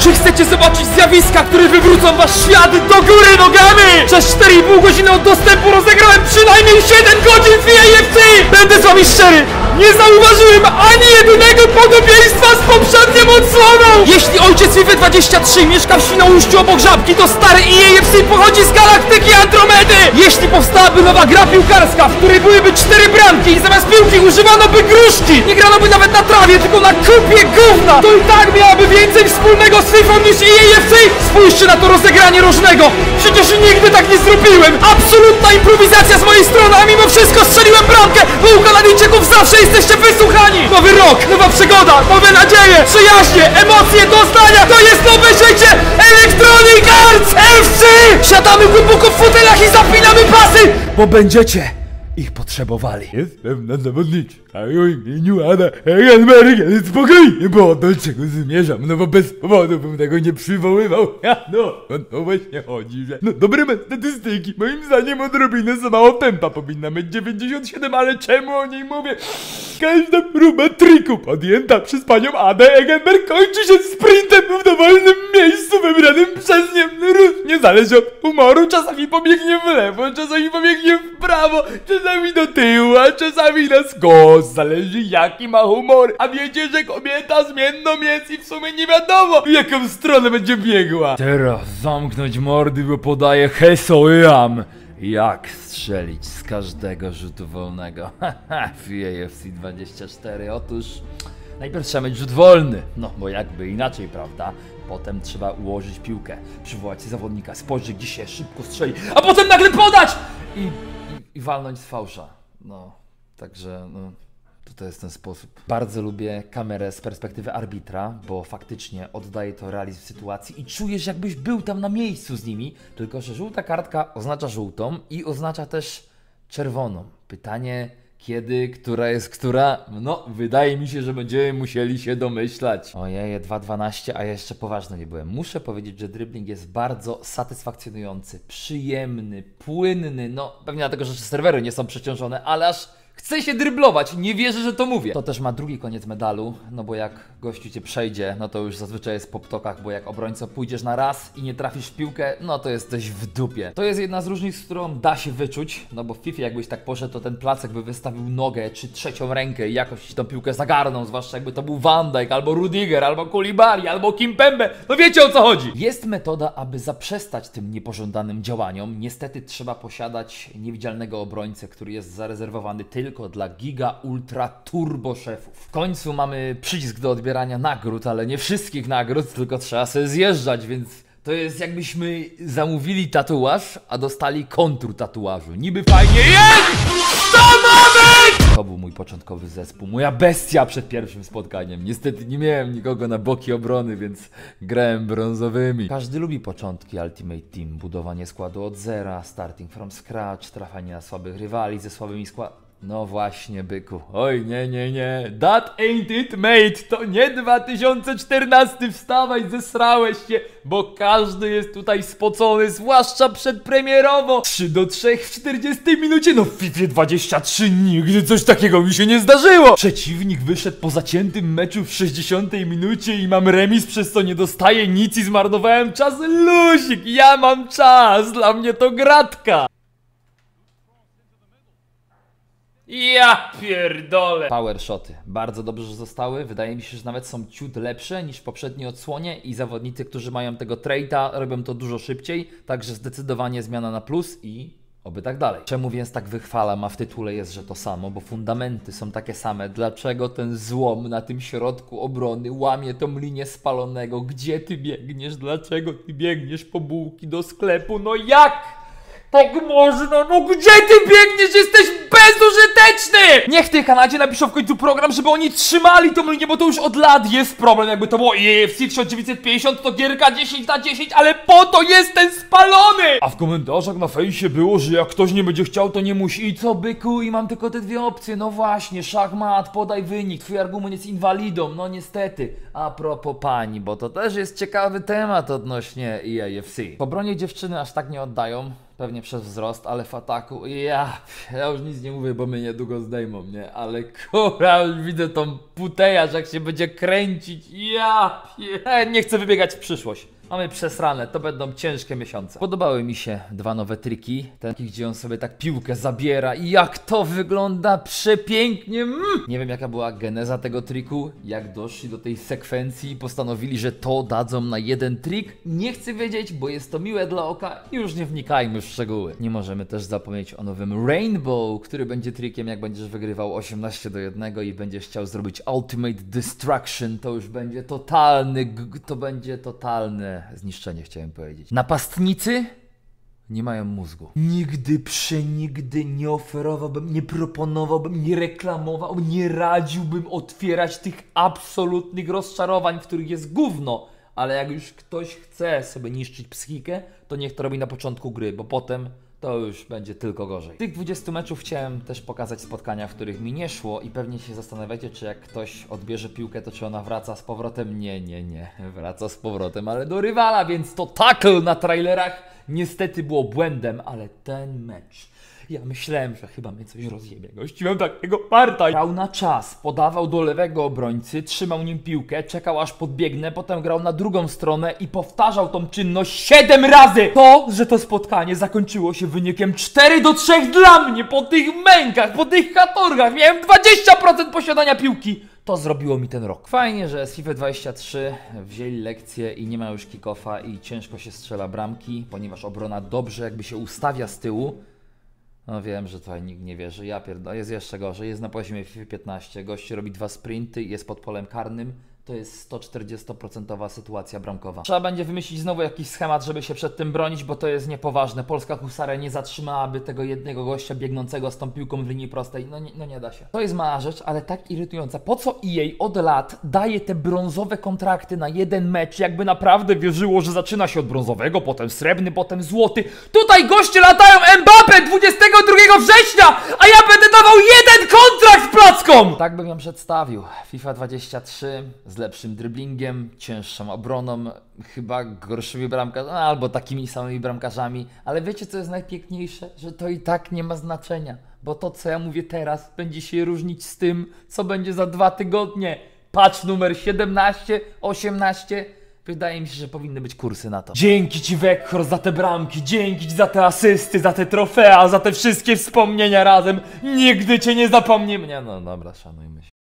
Czy chcecie zobaczyć zjawiska, które wywrócą wasz świat do góry nogami? Przez 4,5 godziny od dostępu rozegrałem przynajmniej 7 godzin w EAFC! Będę z wami szczery, nie zauważyłem ani jedynego podobieństwa z poprzednią odsłoną! Jeśli ojciec FIFA 23 mieszka w Świnoujściu obok Żabki, to stary EAFC pochodzi z galaktyki Andromedy! Jeśli powstałaby nowa gra piłkarska, w której byłyby 4 bramki i zamiast piłki używano by gruszki, nie grano by nawet na trawie, tylko na kupie gówna, to i tak miałaby więcej wspólnego z FIFA niż EAFC! Spójrzcie na to rozegranie rożnego! Przecież nigdy tak nie zrobiłem! Absolutna improwizacja z mojej strony, a mimo wszystko strzeliłem bramkę! Bo u Kanadyjczyków zawsze jesteście wysłuchani! Nowy rok, nowa przygoda, nowe nadzieje, przyjaźnie, emocje, doznania! To jest nowe życie! Electronic Arts FC! Siadamy głęboko w fotelach i zapinamy pasy! Bo będziecie ich potrzebowali. Jestem na zawodniczka o imieniu Ada Egenberg, ale spokojnie, bo do czego zmierzam, no bo bez powodu bym tego nie przywoływał. No właśnie chodzi, że dobre ma statystyki, moim zdaniem odrobinę za mało tempa, powinna mieć 97, ale czemu o niej mówię? Każda próba triku podjęta przez panią Adę Egenberg kończy się sprintem w dowolnym miejscu wybranym przez nią. Różnie zależy od humoru, czasami pobiegnie w lewo, czasami pobiegnie w prawo, czasami do tyłu, a czasami na skos. Zależy jaki ma humor. A wiecie, że kobieta zmienną jest i w sumie nie wiadomo, w jaką stronę będzie biegła. Teraz zamknąć mordy, bo podaję hesołam. Jak strzelić z każdego rzutu wolnego? W EAFC 24. Otóż najpierw trzeba mieć rzut wolny. No bo jakby inaczej, prawda? Potem trzeba ułożyć piłkę, przywołać zawodnika, spojrzeć gdzie się szybko strzeli, a potem nagle podać! I walnąć z fałsza. No, także no, to jest ten sposób. Bardzo lubię kamerę z perspektywy arbitra, bo faktycznie oddaje to realizm sytuacji i czujesz, jakbyś był tam na miejscu z nimi, tylko że żółta kartka oznacza żółtą i oznacza też czerwoną. Pytanie, kiedy, która jest która? No, wydaje mi się, że będziemy musieli się domyślać. Ojej, 2:12, a ja jeszcze poważny nie byłem. Muszę powiedzieć, że dribbling jest bardzo satysfakcjonujący, przyjemny, płynny, no pewnie dlatego, że serwery nie są przeciążone, ale aż chce się dryblować, nie wierzę, że to mówię. To też ma drugi koniec medalu, no bo jak gościu cię przejdzie, no to już zazwyczaj jest po ptokach, bo jak obrońca pójdziesz na raz i nie trafisz w piłkę, no to jesteś w dupie. To jest jedna z różnic, z którą da się wyczuć, no bo w FIFA jakbyś tak poszedł, to ten placek by wystawił nogę czy trzecią rękę i jakoś ci tą piłkę zagarną, zwłaszcza jakby to był Van Dijk, albo Rudiger, albo Koulibaly, albo Kimpembe, no wiecie o co chodzi. Jest metoda, aby zaprzestać tym niepożądanym działaniom. Niestety trzeba posiadać niewidzialnego obrońcę, który jest zarezerwowany tylko dla giga ultra turbo szefów. W końcu mamy przycisk do odbierania nagród, ale nie wszystkich nagród, tylko trzeba sobie zjeżdżać, więc to jest jakbyśmy zamówili tatuaż, a dostali kontur tatuażu. Niby fajnie jest! To mamy! To był mój początkowy zespół, moja bestia przed pierwszym spotkaniem. Niestety nie miałem nikogo na boki obrony, więc grałem brązowymi. Każdy lubi początki Ultimate Team, budowanie składu od zera, starting from scratch, trafianie na słabych rywali ze słabymi składami. No właśnie, byku. Oj, nie. That ain't it, mate. To nie 2014. Wstawaj, zesrałeś się, bo każdy jest tutaj spocony, zwłaszcza przedpremierowo. 3-3 w 40 minucie. No w FIFA 23 nigdy coś takiego mi się nie zdarzyło. Przeciwnik wyszedł po zaciętym meczu w 60 minucie i mam remis, przez co nie dostaję nic i zmarnowałem czas. Luzik, ja mam czas. Dla mnie to gratka. Ja pierdolę! Power shoty. Bardzo dobrze, że zostały. Wydaje mi się, że nawet są ciut lepsze niż w poprzedniej odsłonie i zawodnicy, którzy mają tego traita, robią to dużo szybciej. Także zdecydowanie zmiana na plus i oby tak dalej. Czemu więc tak wychwalam, a w tytule jest, że to samo? Bo fundamenty są takie same. Dlaczego ten złom na tym środku obrony łamie tą linię spalonego? Gdzie ty biegniesz? Dlaczego ty biegniesz po bułki do sklepu? No jak? Tak można, no gdzie ty biegniesz? Jesteś bezużyteczny! Niech w tej Kanadzie napiszą w końcu program, żeby oni trzymali tą linię, bo to już od lat jest problem. Jakby to było EAFC 1950, to gierka 10/10, ale po to jest ten spalony! A w komentarzach na fejsie było, że jak ktoś nie będzie chciał, to nie musi. I co, byku? I mam tylko te dwie opcje. No właśnie, szachmat, podaj wynik. Twój argument jest inwalidą, no niestety. A propos pani, bo to też jest ciekawy temat odnośnie EAFC. Po obronie dziewczyny aż tak nie oddają. Pewnie przez wzrost, ale w ataku, ja już nic nie mówię, bo mnie niedługo zdejmą, nie? Ale kurwa, już widzę tą putejarz, jak się będzie kręcić, nie chcę wybiegać w przyszłość. Mamy przesrane, to będą ciężkie miesiące. Podobały mi się dwa nowe triki. Ten, gdzie on sobie tak piłkę zabiera i jak to wygląda przepięknie. Nie wiem, jaka była geneza tego triku, jak doszli do tej sekwencji i postanowili, że to dadzą na jeden trik. Nie chcę wiedzieć, bo jest to miłe dla oka i już nie wnikajmy w szczegóły. Nie możemy też zapomnieć o nowym Rainbow, który będzie trikiem, jak będziesz wygrywał 18-1 i będziesz chciał zrobić Ultimate Destruction. To już będzie totalne zniszczenie, chciałem powiedzieć. Napastnicy nie mają mózgu. Nigdy, przenigdy nie oferowałbym, nie proponowałbym, nie reklamowałbym, nie radziłbym otwierać tych absolutnych rozczarowań, w których jest gówno. Ale jak już ktoś chce sobie niszczyć psychikę, to niech to robi na początku gry, bo potem to już będzie tylko gorzej. Z tych 20 meczów chciałem też pokazać spotkania, w których mi nie szło i pewnie się zastanawiacie, czy jak ktoś odbierze piłkę, to czy ona wraca z powrotem? Nie. Wraca z powrotem, ale do rywala, więc to tackle na trailerach niestety było błędem, ale ten mecz... Ja myślałem, że chyba mnie coś rozjebie. Gościłem takiego parta. Grał na czas, podawał do lewego obrońcy, trzymał nim piłkę, czekał aż podbiegnę, potem grał na drugą stronę i powtarzał tą czynność 7 razy! To, że to spotkanie zakończyło się wynikiem 4-3 dla mnie, po tych mękach, po tych katorgach, miałem 20% posiadania piłki! To zrobiło mi ten rok. Fajnie, że z FIFA 23 wzięli lekcję i nie ma już kick-offa i ciężko się strzela bramki, ponieważ obrona dobrze jakby się ustawia z tyłu. No wiem, że tutaj nikt nie wierzy, ja pierdolę, jest jeszcze gorzej, jest na poziomie FIFA 15, gość robi 2 sprinty i jest pod polem karnym, to jest 140% sytuacja bramkowa. Trzeba będzie wymyślić znowu jakiś schemat, żeby się przed tym bronić, bo to jest niepoważne. Polska husaria nie zatrzymałaby tego jednego gościa biegnącego z tą piłką w linii prostej, no nie da się. To jest mała rzecz, ale tak irytująca. Po co EA od lat daje te brązowe kontrakty na jeden mecz, jakby naprawdę wierzyło, że zaczyna się od brązowego, potem srebrny, potem złoty. Tutaj goście latają Mbappé 22 września, a ja będę dawał jeden kontrakt z placką! Tak bym ją przedstawił. FIFA 23 z lepszym dribblingiem, cięższą obroną, chyba gorszymi bramkarzami, albo takimi samymi bramkarzami. Ale wiecie, co jest najpiękniejsze? Że to i tak nie ma znaczenia, bo to, co ja mówię teraz, będzie się różnić z tym, co będzie za 2 tygodnie. Patch numer 17, 18... Wydaje mi się, że powinny być kursy na to. Dzięki Ci, Weghorst, za te bramki, dzięki Ci za te asysty, za te trofea, za te wszystkie wspomnienia razem. Nigdy Cię nie zapomnimy. Nie, no dobra, szanujmy się.